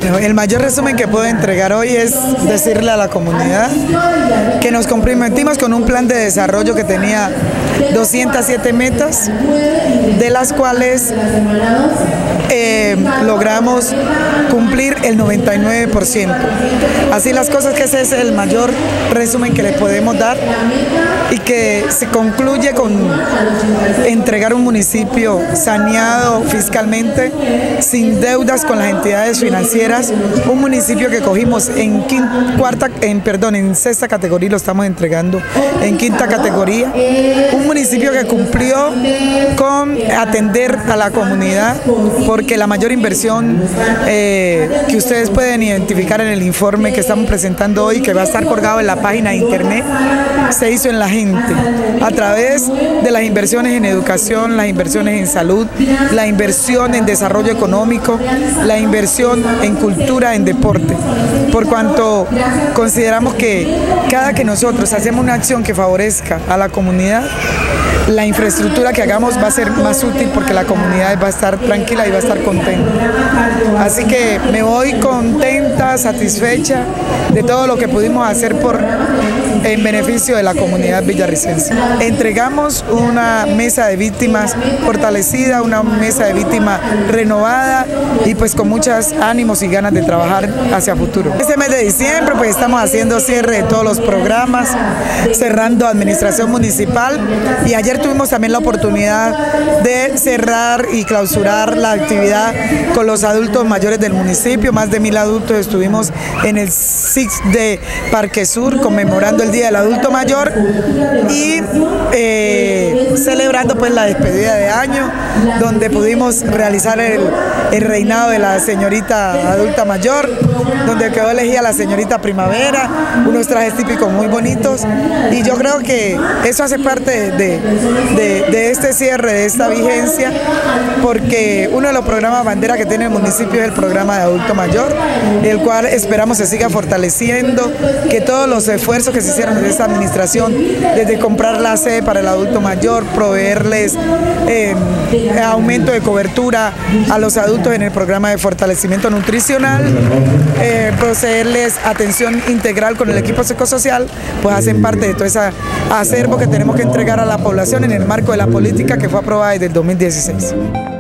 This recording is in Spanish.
El mayor resumen que puedo entregar hoy es decirle a la comunidad que nos comprometimos con un plan de desarrollo que tenía 207 metas, de las cuales logramos cumplir el 99%. Así las cosas, que ese es el mayor resumen que le podemos dar, y que se concluye con entregar un municipio saneado fiscalmente, sin deudas con las entidades financieras, un municipio que cogimos en sexta categoría y lo estamos entregando en quinta categoría, un municipio que cumplió con atender a la comunidad, porque la mayor inversión que ustedes pueden identificar en el informe que estamos presentando hoy, que va a estar colgado en la página de internet, se hizo en la gente, a través de las inversiones en educación, las inversiones en salud, la inversión en desarrollo económico, la inversión en cultura, en deporte, por cuanto consideramos que cada que nosotros hacemos una acción que favorezca a la comunidad, la infraestructura que hagamos va a ser más útil, porque la comunidad va a estar tranquila y va a estar contenta. Así que me voy contenta, satisfecha de todo lo que pudimos hacer en beneficio de la comunidad villarricense. Entregamos una mesa de víctimas fortalecida, una mesa de víctimas renovada y pues con muchos ánimos y ganas de trabajar hacia futuro. Este mes de diciembre pues estamos haciendo cierre de todos los programas, cerrando administración municipal, y ayer tuvimos también la oportunidad de cerrar y clausurar la actividad con los adultos mayores del municipio. Más de 1000 adultos estuvimos en el SIX de Parque Sur conmemorando el Día del Adulto Mayor y celebrando pues la despedida de año, donde pudimos realizar el reinado de la señorita adulta mayor, donde quedó elegida la señorita primavera, unos trajes típicos muy bonitos, y yo creo que eso hace parte de este cierre, de esta vigencia, porque uno de los programas bandera que tiene el municipio es el programa de adulto mayor, el cual esperamos se siga fortaleciendo, que todos los esfuerzos que se hicieron desde esta administración, desde comprar la sede para el adulto mayor, proveerles aumento de cobertura a los adultos en el programa de fortalecimiento nutricional, procederles atención integral con el equipo psicosocial, pues hacen parte de todo ese acervo que tenemos que entregar a la población en el marco de la política que fue aprobada desde el 2016.